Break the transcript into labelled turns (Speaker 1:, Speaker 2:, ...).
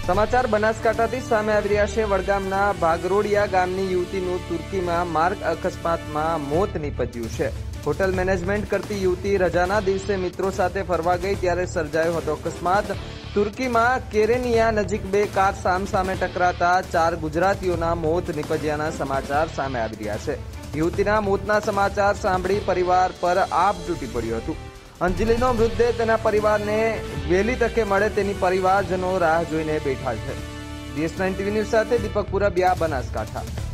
Speaker 1: સમાચાર બનાસકાંઠાથી સામે આવી રહ્યા છે। વડગામના ભાગરોડિયા ગામની યુવતીનું તુર્કીમાં માર્ગ અકસ્માતમાં મોત નીપજ્યું છે। હોટલ મેનેજમેન્ટ કરતી યુવતી રજાના દિવસે મિત્રો સાથે ફરવા ગઈ ત્યારે સર્જાયો હતો અકસ્માત। તુર્કીમાં કેરેનિયા નજીક બે કાર સામસામે ટકરાતા 4 ગુજરાતીઓના મોત નીપજ્યાના સમાચાર સામે આવી રહ્યા છે। યુવતીના મોતના સમાચાર સાંભળી પરિવાર પર આભ તૂટી પડ્યું હતું। અંજલિનો મૃતદેહ તેના પરિવારને વહેલી તકે મળે તેની પરિવારજનો રાહ જોઈને બેઠા છે। DS9 TV ન્યૂઝ સાથે દીપક પુરબિયા, બનાસકાંઠા।